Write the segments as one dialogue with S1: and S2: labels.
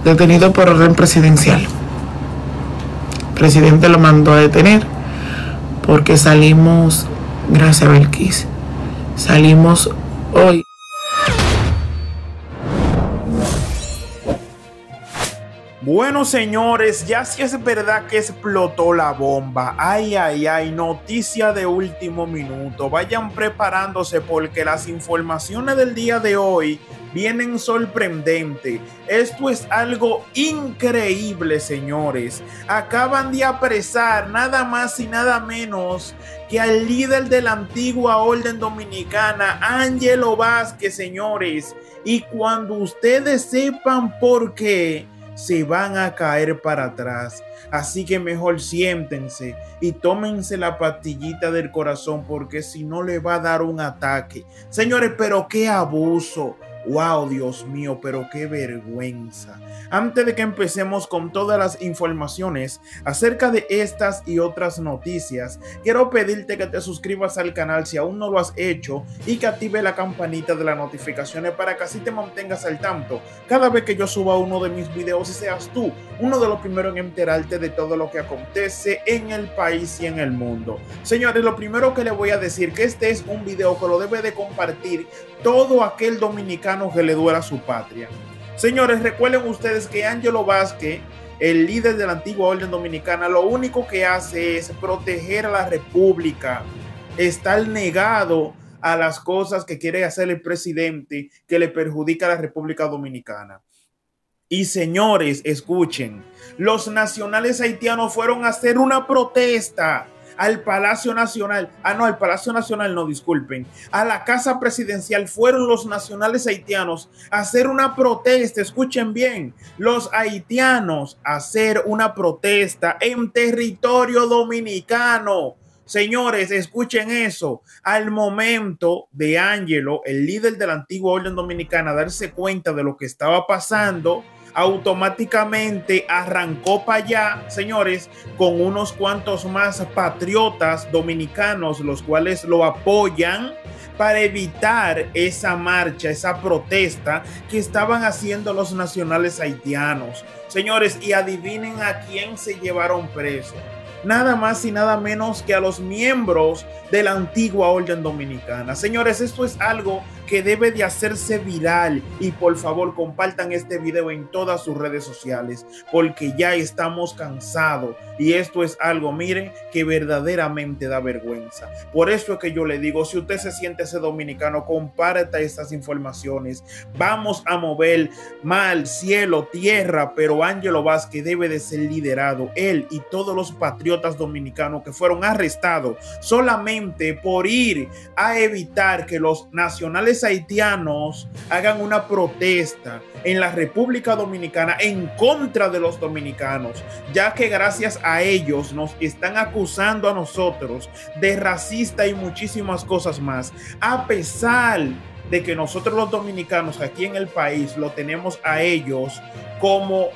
S1: detenido por orden presidencial. El presidente lo mandó a detener porque salimos, gracias a Belkis, salimos hoy.
S2: Bueno, señores, ya sí es verdad que explotó la bomba. Ay, ay, ay, noticia de último minuto. Vayan preparándose porque las informaciones del día de hoy vienen sorprendentes. Esto es algo increíble, señores. Acaban de apresar nada más y nada menos que al líder de la antigua orden dominicana, Ángelo Vázquez, señores. Y cuando ustedes sepan por qué, se van a caer para atrás. Así que mejor siéntense y tómense la pastillita del corazón, porque si no le va a dar un ataque. Señores, pero qué abuso. Wow, Dios mío, pero qué vergüenza. Antes de que empecemos con todas las informaciones acerca de estas y otras noticias, quiero pedirte que te suscribas al canal si aún no lo has hecho y que active la campanita de las notificaciones para que así te mantengas al tanto cada vez que yo suba uno de mis videos y seas tú uno de los primeros en enterarte de todo lo que acontece en el país y en el mundo. Señores, lo primero que les voy a decir que este es un video que lo debe de compartir todo aquel dominicano que le duela a su patria. Señores, recuerden ustedes que Ángelo Vázquez, el líder de la antigua orden dominicana, lo único que hace es proteger a la república, estar negado a las cosas que quiere hacer el presidente que le perjudica a la República Dominicana. Y señores, escuchen, los nacionales haitianos fueron a hacer una protesta al Palacio Nacional, al Palacio Nacional no, disculpen, a la Casa Presidencial. Fueron los nacionales haitianos a hacer una protesta, escuchen bien, los haitianos a hacer una protesta en territorio dominicano. Señores, escuchen eso. Al momento de Ángelo, el líder de la antigua orden dominicana, darse cuenta de lo que estaba pasando, automáticamente arrancó para allá, señores, con unos cuantos más patriotas dominicanos, los cuales lo apoyan para evitar esa marcha, esa protesta que estaban haciendo los nacionales haitianos. Señores, y adivinen a quién se llevaron preso. Nada más y nada menos que a los miembros de la antigua orden dominicana. Señores, esto es algo que debe de hacerse viral y por favor compartan este video en todas sus redes sociales porque ya estamos cansados y esto es algo, miren, que verdaderamente da vergüenza. Por eso es que yo le digo, si usted se siente ese dominicano, comparta estas informaciones. Vamos a mover mar, cielo, tierra, pero Ángelo Vázquez debe de ser liderado, él y todos los patriotas dominicanos que fueron arrestados solamente por ir a evitar que los nacionales haitianos hagan una protesta en la República Dominicana en contra de los dominicanos, ya que gracias a ellos nos están acusando a nosotros de racista y muchísimas cosas más, a pesar de que nosotros los dominicanos aquí en el país lo tenemos a ellos como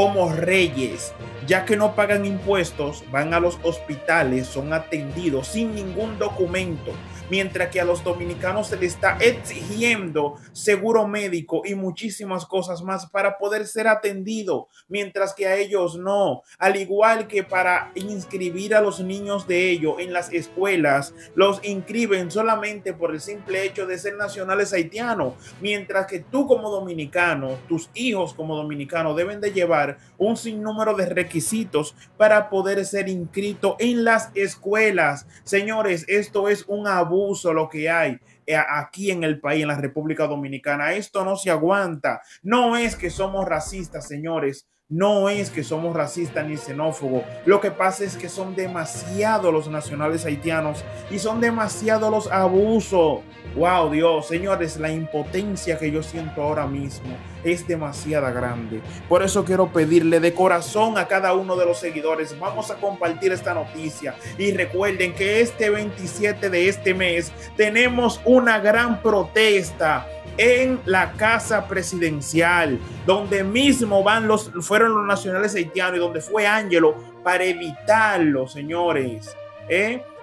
S2: reyes, ya que no pagan impuestos, van a los hospitales, son atendidos sin ningún documento, mientras que a los dominicanos se les está exigiendo seguro médico y muchísimas cosas más para poder ser atendido, mientras que a ellos no. Al igual que para inscribir a los niños de ellos en las escuelas, los inscriben solamente por el simple hecho de ser nacionales haitianos, mientras que tú como dominicano, tus hijos como dominicanos deben de llevar un sinnúmero de requisitos para poder ser inscrito en las escuelas. Señores, esto es un abuso lo que hay aquí en el país, en la República Dominicana. Esto no se aguanta. No es que somos racistas, señores. No es que somos racistas ni xenófobos. Lo que pasa es que son demasiados los nacionales haitianos y son demasiados los abusos. Wow, Dios, señores, la impotencia que yo siento ahora mismo es demasiado grande. Por eso quiero pedirle de corazón a cada uno de los seguidores, vamos a compartir esta noticia y recuerden que este 27 de este mes tenemos una gran protesta en la Casa Presidencial, donde mismo fueron los nacionales haitianos y donde fue Ángelo para evitarlo, señores.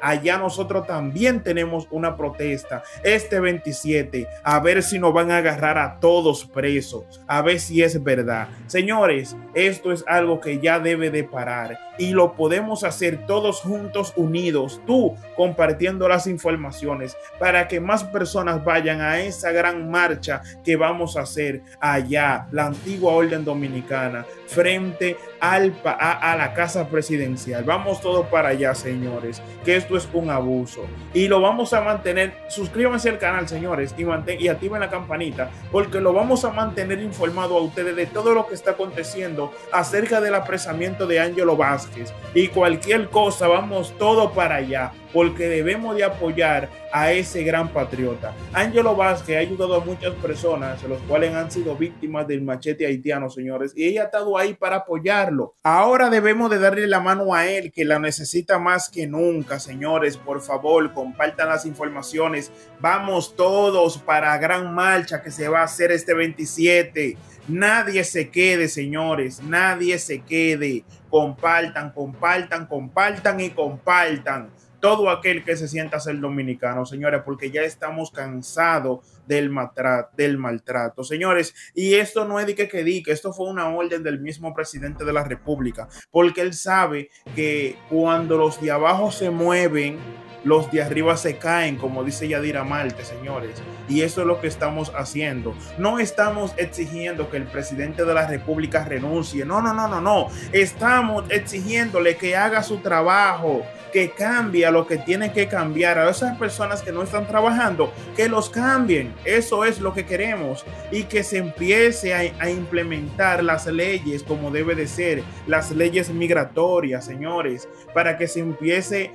S2: allá nosotros también tenemos una protesta este 27, a ver si nos van a agarrar a todos presos, a ver si es verdad. Señores, esto es algo que ya debe de parar y lo podemos hacer todos juntos, unidos, tú compartiendo las informaciones para que más personas vayan a esa gran marcha que vamos a hacer allá, la antigua orden dominicana, frente a la casa presidencial. Vamos todos para allá, señores, que esto es un abuso y lo vamos a mantener. Suscríbanse al canal, señores, y activen la campanita, porque lo vamos a mantener informado a ustedes de todo lo que está aconteciendo acerca del apresamiento de Ángelo Vázquez y cualquier cosa. Vamos todos para allá, porque debemos de apoyar a ese gran patriota. Ángelo Vázquez ha ayudado a muchas personas, los cuales han sido víctimas del machete haitiano, señores, y ella ha estado ahí para apoyarlo. Ahora debemos de darle la mano a él, que la necesita más que nunca, señores. Por favor, compartan las informaciones. Vamos todos para la gran marcha que se va a hacer este 27. Nadie se quede, señores, nadie se quede. Compartan, compartan, compartan y compartan. Todo aquel que se sienta ser dominicano, señores, porque ya estamos cansados del maltrato, señores. Y esto no es de que esto fue una orden del mismo presidente de la República, porque él sabe que cuando los de abajo se mueven, los de arriba se caen, como dice Yadira Marte, señores. Y eso es lo que estamos haciendo. No estamos exigiendo que el presidente de la República renuncie. No, no, no, no, no. Estamos exigiéndole que haga su trabajo, que cambie a lo que tiene que cambiar. A esas personas que no están trabajando, que los cambien. Eso es lo que queremos. Y que se empiece a implementar las leyes como debe de ser. Las leyes migratorias, señores. Para que se empiece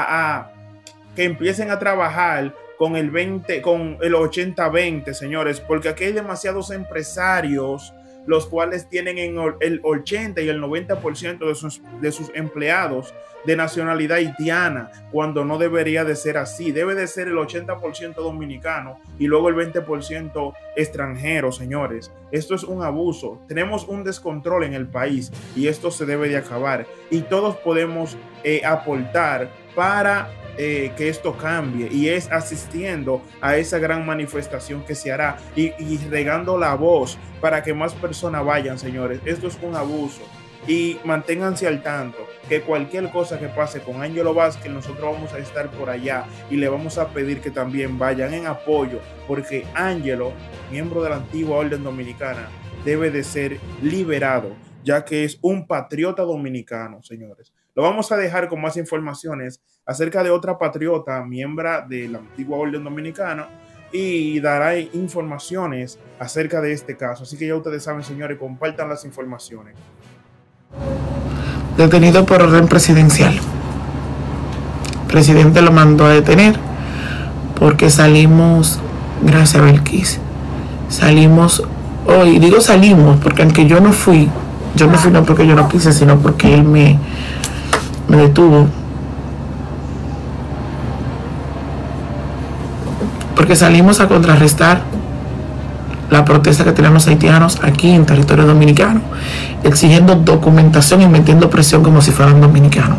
S2: que empiecen a trabajar con el 80-20, señores, porque aquí hay demasiados empresarios los cuales tienen el 80 y el 90% de sus empleados de nacionalidad haitiana, cuando no debería de ser así. Debe de ser el 80% dominicano y luego el 20% extranjero, señores. Esto es un abuso. Tenemos un descontrol en el país y esto se debe de acabar. Y todos podemos aportar para que esto cambie, y es asistiendo a esa gran manifestación que se hará y regando la voz para que más personas vayan, señores. Esto es un abuso y manténganse al tanto que cualquier cosa que pase con Ángelo Vázquez, nosotros vamos a estar por allá y le vamos a pedir que también vayan en apoyo, porque Ángelo, miembro de la antigua orden dominicana, debe de ser liberado, ya que es un patriota dominicano, señores. Lo vamos a dejar con más informaciones acerca de otra patriota, miembro de la antigua orden dominicana, y dará informaciones acerca de este caso. Así que ya ustedes saben, señores, compartan las informaciones.
S1: Detenido por orden presidencial. El presidente lo mandó a detener porque salimos, gracias a Belkis, salimos hoy. Digo salimos porque aunque yo no fui no porque yo no quise, sino porque él me detuvo, porque salimos a contrarrestar la protesta que tenían los haitianos aquí en territorio dominicano, exigiendo documentación y metiendo presión como si fueran dominicanos,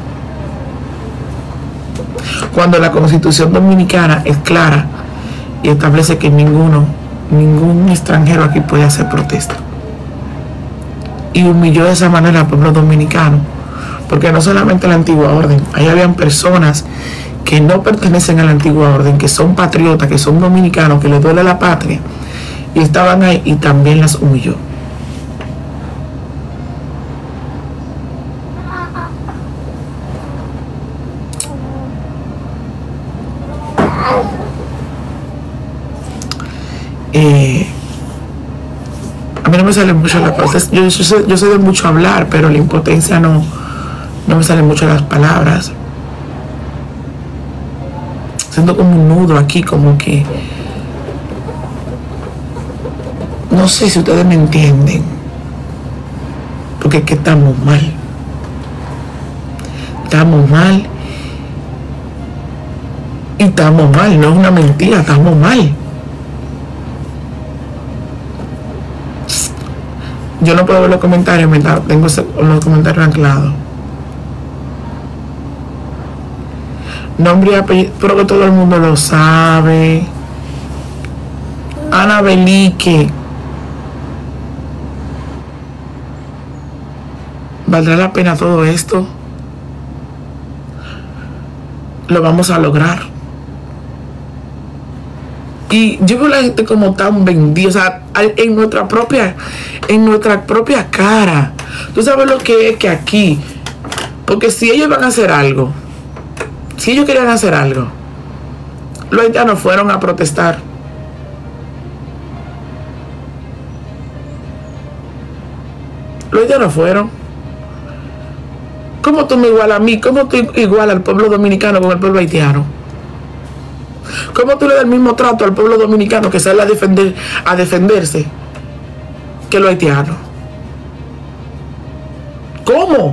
S1: cuando la Constitución dominicana es clara y establece que ningún extranjero aquí puede hacer protesta. Y humilló de esa manera al pueblo dominicano, porque no solamente la antigua orden, ahí habían personas que no pertenecen a la antigua orden, que son patriotas, que son dominicanos, que les duele la patria, y estaban ahí y también las humilló. A mí no me salen mucho las cosas. Yo sé de mucho hablar, pero la impotencia no me salen mucho las palabras. Siento como un nudo aquí, como que no sé si ustedes me entienden, porque es que estamos mal, y estamos mal, no es una mentira, estamos mal. Yo no puedo ver los comentarios mientras tengo los comentarios anclados. Nombre y apellido, pero que todo el mundo lo sabe. Ana Belique. ¿Valdrá la pena todo esto? Lo vamos a lograr. Y yo veo a la gente como tan vendida, o sea, en nuestra propia cara. Tú sabes lo que es que aquí, porque si ellos van a hacer algo, si ellos querían hacer algo, los haitianos fueron a protestar. Los haitianos fueron. ¿Cómo tú me igualas a mí? ¿Cómo tú igualas al pueblo dominicano con el pueblo haitiano? ¿Cómo tú le das el mismo trato al pueblo dominicano que sale a defenderse que los haitianos? ¿Cómo?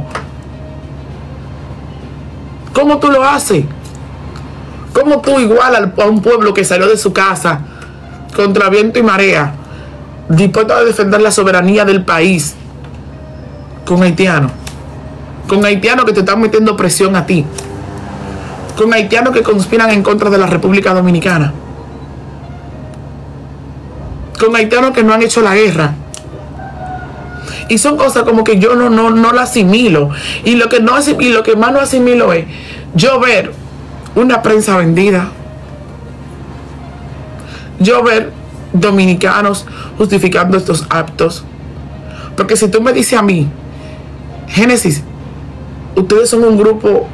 S1: ¿Cómo tú lo haces? ¿Cómo tú igualas a un pueblo que salió de su casa contra viento y marea, dispuesto a defender la soberanía del país, con haitianos? Con haitianos que te están metiendo presión a ti. Con haitianos que conspiran en contra de la República Dominicana. Con haitianos que no han hecho la guerra. Y son cosas como que yo no la asimilo. Y lo que más no asimilo es yo ver una prensa vendida. Yo ver dominicanos justificando estos actos. Porque si tú me dices a mí, Génesis, ustedes son un grupo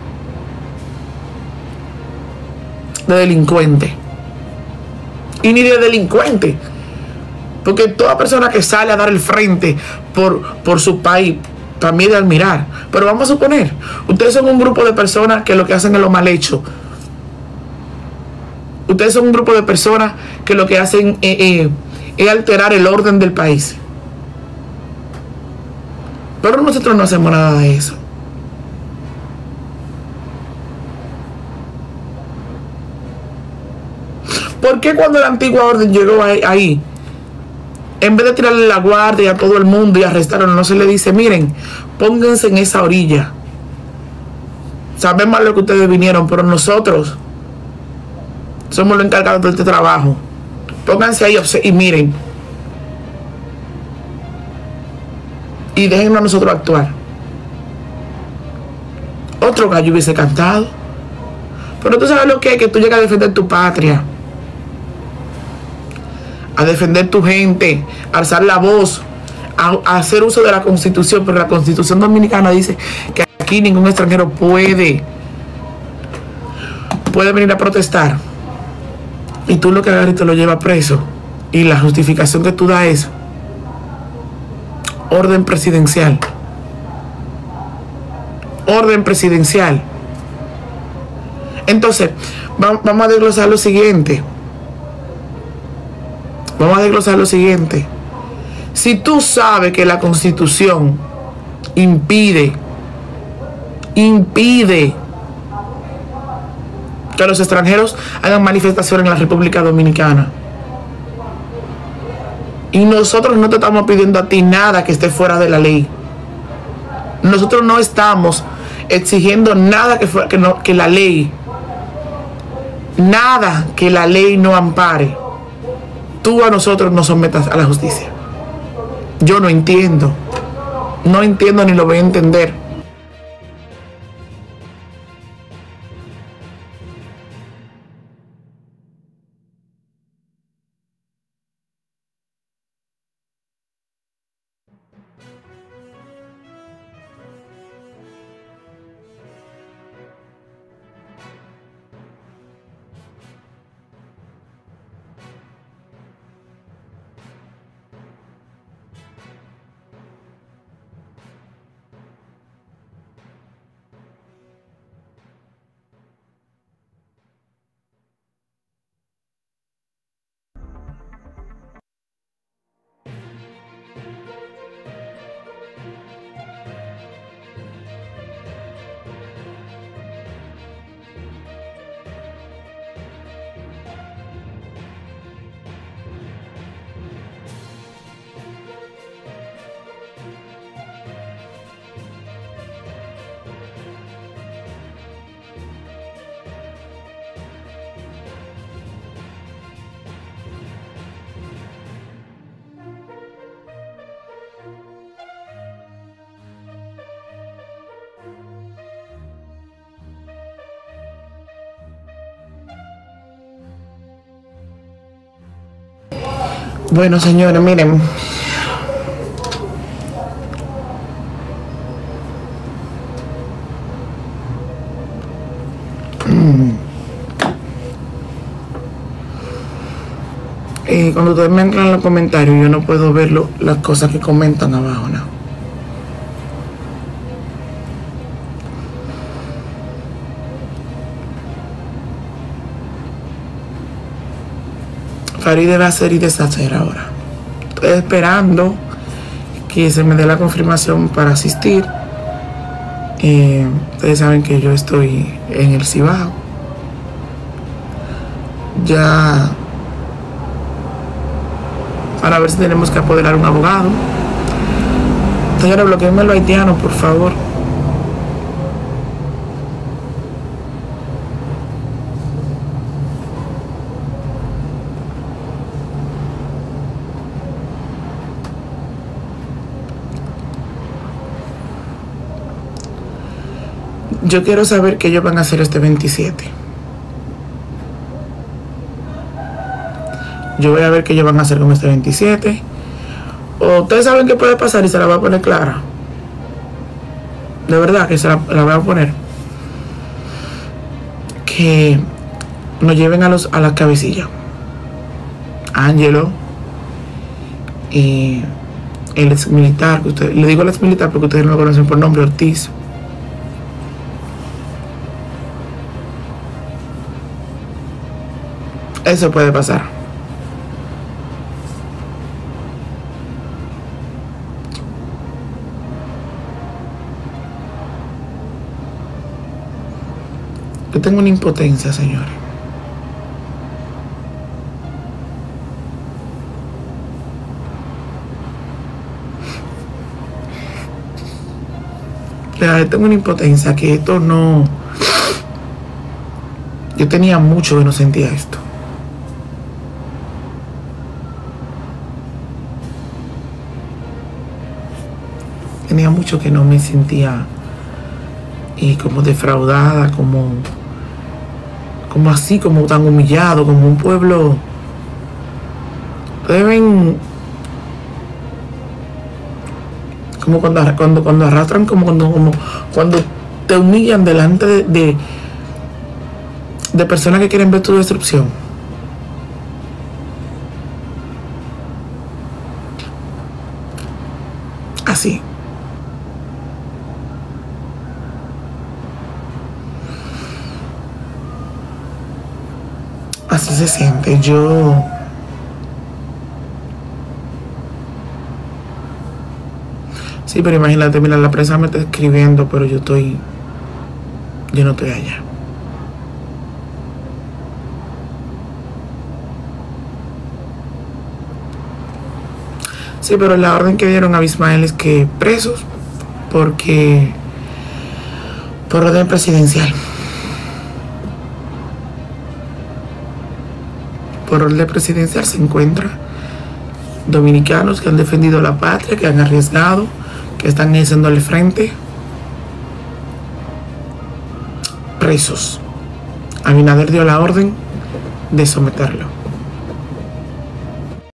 S1: de delincuentes. Y ni de delincuentes. Porque toda persona que sale a dar el frente por su país, también de admirar. Pero vamos a suponer, ustedes son un grupo de personas que lo que hacen es lo mal hecho. Ustedes son un grupo de personas que lo que hacen es alterar el orden del país. Pero nosotros no hacemos nada de eso. ¿Por qué cuando la antigua orden llegó ahí, en vez de tirarle la guardia a todo el mundo y arrestarlo, no se le dice, miren, pónganse en esa orilla? Sabemos lo que ustedes vinieron, pero nosotros somos los encargados de este trabajo. Pónganse ahí y miren. Y déjennos a nosotros actuar. Otro gallo hubiese cantado. Pero tú sabes lo que es que tú llegas a defender tu patria, a defender tu gente, a alzar la voz, a hacer uso de la Constitución. Pero la Constitución dominicana dice que aquí ningún extranjero puede venir a protestar. Y tú lo que agarras y te lo llevas preso. Y la justificación que tú das es orden presidencial. Orden presidencial. Entonces, vamos a desglosar lo siguiente. Vamos a desglosar lo siguiente. Si tú sabes que la Constitución impide que los extranjeros hagan manifestaciones en la República Dominicana, y nosotros no te estamos pidiendo a ti nada que esté fuera de la ley, nosotros no estamos exigiendo nada que la ley, nada que la ley no ampare, tú a nosotros nos sometas a la justicia. Yo no entiendo ni lo voy a entender. Bueno, señores, miren. Cuando ustedes me entran en los comentarios, yo no puedo ver las cosas que comentan abajo, ¿no? Faride va a hacer y deshacer ahora. Estoy esperando que se me dé la confirmación para asistir. Ustedes saben que yo estoy en el Cibao. Ya para ver si tenemos que apoderar un abogado. Señores, bloqueenme los haitianos, por favor. Yo quiero saber qué ellos van a hacer este 27. Yo voy a ver qué ellos van a hacer con este 27. O ustedes saben qué puede pasar y se la va a poner clara. De verdad que se la voy a poner. Que nos lleven a las cabecillas. Ángelo. El ex militar. Le digo el ex militar porque ustedes no lo conocen por nombre, Ortiz. Eso puede pasar. Yo tengo una impotencia, señores. Yo tengo una impotencia que esto no... Yo tenía mucho que no sentía esto. Tenía mucho que no me sentía como defraudada, como así, como tan humillado, como un pueblo. Ustedes ven como cuando arrastran, como cuando te humillan delante de personas que quieren ver tu destrucción. Así. Así se siente. Sí, pero imagínate, mira, la prensa me está escribiendo, pero yo no estoy allá. Sí, pero la orden que dieron a Abimael es que presos, por orden presidencial. Por orden presidencial se encuentran dominicanos que han defendido la patria, que han arriesgado, que están haciéndole frente, presos. Abinader dio la orden de someterlo.